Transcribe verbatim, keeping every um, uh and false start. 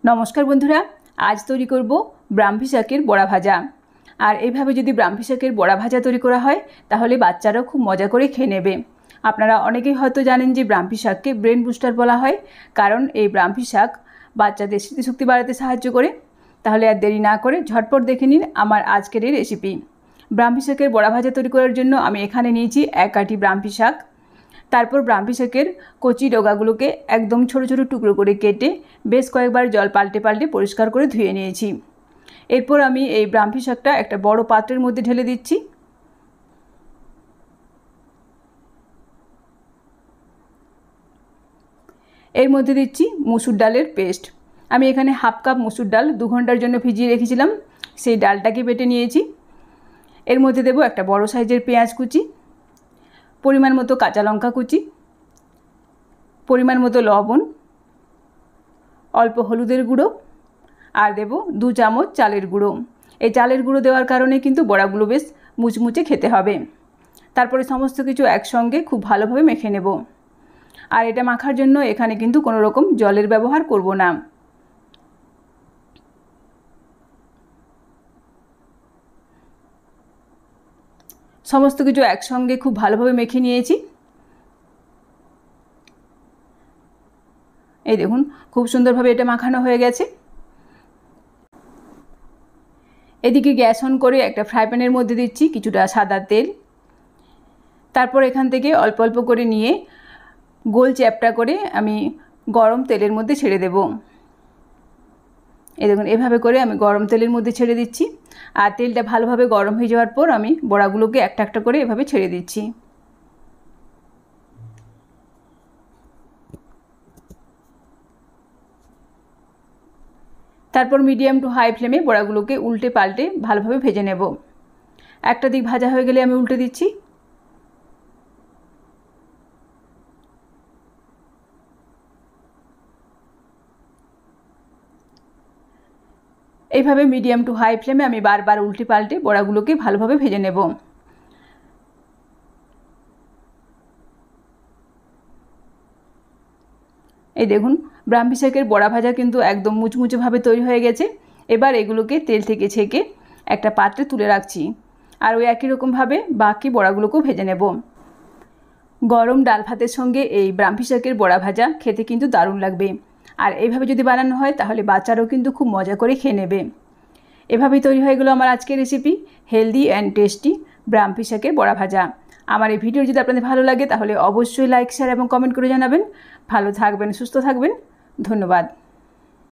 नमस्कार बंधुरा आज तैरी करब ब्राह्मी शाकेर बड़ा भाजा। और এইভাবে যদি ব্রাহ্মী শাকের বড়া ভাজা তৈরি করা হয় তাহলে বাচ্চারা খুব মজা করে খেয়ে নেবে। আপনারা অনেকেই হয়তো জানেন যে ব্রাহ্মী শাককে ব্রেন বুস্টার বলা হয়, কারণ এই ব্রাহ্মী শাক বাচ্চাদের স্মৃতিশক্তি বাড়াতে সাহায্য করে। তাহলে আর দেরি না করে ঝটপট দেখে নিন আমার আজকের এই রেসিপি। ব্রাহ্মী শাকের বড়া ভাজা তৈরি করার জন্য আমি এখানে নিয়েছি এক আটি ব্রাহ্মী শাক। তারপর ব্রাহ্মী শাকের কচি ডগাগুলোকে একদম ছোট ছোট টুকরো করে কেটে বেশ কয়েকবার জল পাল্টে পাল্টে পরিষ্কার করে ধুয়ে নিয়েছি। এরপর আমি এই ব্রাহ্মী শাকটা একটা বড় পাত্রের মধ্যে ঢেলে দিচ্ছি। এর মধ্যে দিচ্ছি মুসুর ডালের পেস্ট। আমি এখানে হাফ কাপ মুসুর ডাল দু ঘন্টার জন্য ভিজিয়ে রেখেছিলাম, সেই ডালটাকে বেটে নিয়েছি। এর মধ্যে দেব একটা বড় সাইজের পেঁয়াজ কুচি, পরিমাণ মতো কাঁচা লঙ্কা কুচি, পরিমাণ মতো লবণ, অল্প হলুদের গুঁড়ো আর দেব দু চামচ চালের গুঁড়ো। এই চালের গুঁড়ো দেওয়ার কারণে কিন্তু বড়াগুলো বেশ মুচমুচে খেতে হবে। তারপরে সমস্ত কিছু একসঙ্গে খুব ভালোভাবে মেখে নেব। আর এটা মাখার জন্য এখানে কিন্তু কোনো রকম জলের ব্যবহার করব না। সমস্ত কিছু একসঙ্গে খুব ভালোভাবে মেখে নিয়েছি। এই দেখুন খুব সুন্দরভাবে এটা মাখানো হয়ে গেছে। এদিকে গ্যাস অন করে একটা ফ্রাই প্যানের মধ্যে দিচ্ছি কিছুটা সাদা তেল। তারপর এখান থেকে অল্প অল্প করে নিয়ে গোল চ্যাপটা করে আমি গরম তেলের মধ্যে ছেড়ে দেব। এই দেখুন এভাবে করে আমি গরম তেলের মধ্যে ছেড়ে দিচ্ছি। আর তেলটা ভালোভাবে গরম হয়ে যাওয়ার পর আমি বড়াগুলোকে একটা একটা করে এভাবে ছেড়ে দিচ্ছি। তারপর মিডিয়াম টু হাই ফ্লেমে বড়াগুলোকে উল্টে পাল্টে ভালোভাবে ভেজে নেব। একটা দিক ভাজা হয়ে গেলে আমি উল্টে দিচ্ছি। এইভাবে মিডিয়াম টু হাই ফ্লেমে আমি বারবার উল্টে পাল্টে বড়াগুলোকে ভালোভাবে ভেজে নেব। এই দেখুন ব্রাহ্মী শাকের বড়া ভাজা কিন্তু একদম মুচমুচেভাবে তৈরি হয়ে গেছে। এবার এগুলোকে তেল থেকে ছেঁকে একটা পাত্রে তুলে রাখছি। আর ওই একই রকমভাবে বাকি বড়াগুলোকেও ভেজে নেব। গরম ডাল ভাতের সঙ্গে এই ব্রাহ্মী শাকের বড়া ভাজা খেতে কিন্তু দারুণ লাগবে। আর এইভাবে যদি বানানো হয় তাহলে বাচ্চারাও কিন্তু খুব মজা করে খেয়ে নেবে। এভাবেই তৈরি হয়ে গেলো আমার আজকের রেসিপি, হেলদি অ্যান্ড টেস্টি ব্রাহ্মী শাকের বড়া ভাজা। আমার এই ভিডিও যদি আপনাদের ভালো লাগে তাহলে অবশ্যই লাইক শেয়ার এবং কমেন্ট করে জানাবেন। ভালো থাকবেন, সুস্থ থাকবেন, ধন্যবাদ।